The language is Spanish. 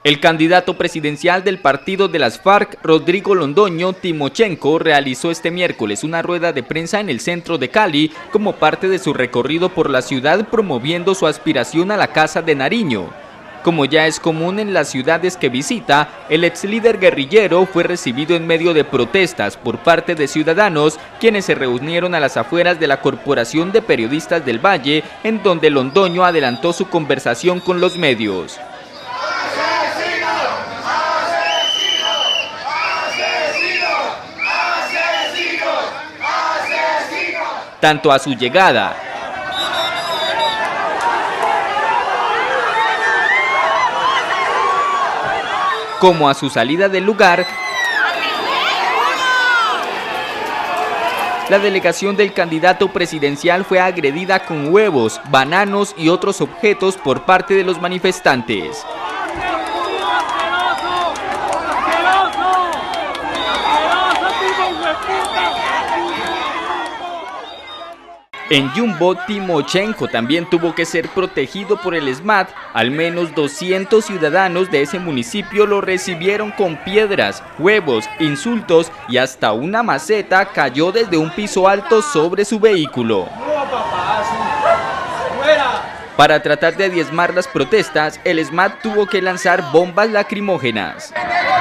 El candidato presidencial del partido de las FARC, Rodrigo Londoño Timochenko, realizó este miércoles una rueda de prensa en el centro de Cali como parte de su recorrido por la ciudad promoviendo su aspiración a la Casa de Nariño. Como ya es común en las ciudades que visita, el ex líder guerrillero fue recibido en medio de protestas por parte de ciudadanos, quienes se reunieron a las afueras de la Corporación de Periodistas del Valle, en donde Londoño adelantó su conversación con los medios. Tanto a su llegada como a su salida del lugar, la delegación del candidato presidencial fue agredida con huevos, bananos y otros objetos por parte de los manifestantes. En Yumbo, Timochenko también tuvo que ser protegido por el SMAT. Al menos 200 ciudadanos de ese municipio lo recibieron con piedras, huevos, insultos y hasta una maceta cayó desde un piso alto sobre su vehículo. Para tratar de diezmar las protestas, el SMAT tuvo que lanzar bombas lacrimógenas.